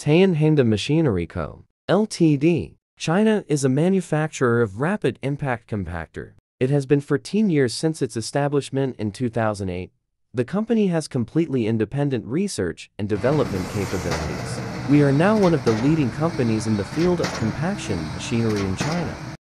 Tianhengde Machinery Co., Ltd. China is a manufacturer of rapid impact compactor. It has been 14 years since its establishment in 2008. The company has completely independent research and development capabilities. We are now one of the leading companies in the field of compaction machinery in China.